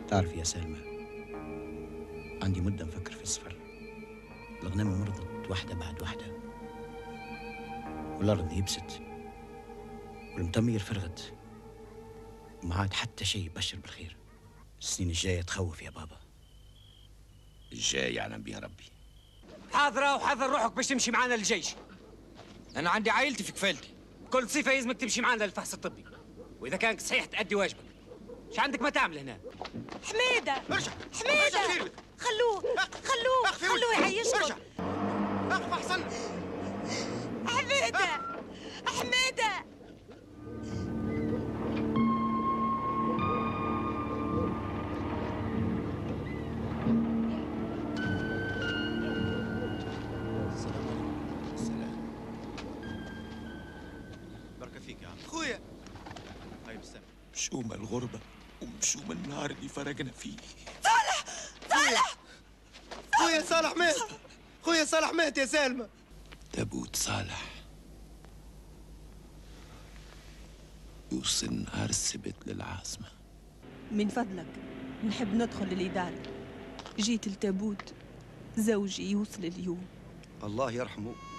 تعرف يا سلمى، عندي مدة نفكر في السفر. الغنم مرضت واحدة بعد واحدة، والأرض يبست، والمطمير فرغت، وما عاد حتى شيء يبشر بالخير. السنين الجاية تخوف يا بابا. الجاي يعلم بها ربي. حاضرة وحذر روحك باش تمشي معانا للجيش. أنا عندي عائلتي في كفالتي، كل صيفة يلزمك تمشي معانا للفحص الطبي، وإذا كانك صحيح تأدي واجبك. ايش عندك ما تعمل هنا؟ حميدة ارجع حميدة، خلوه يعيشكم. ارجع اقف احسن. حميدة بركة فيك يا عم خويا. هاي بالسلامة. مشومة الغربة ومشومة النهار اللي فرقنا فيه. صالح خويا صالح مات، خويا صالح مات يا سالمة. تابوت صالح يوصل نهار السبت للعاصمة. من فضلك نحب ندخل الإدارة. جيت التابوت، زوجي يوصل اليوم. الله يرحمه.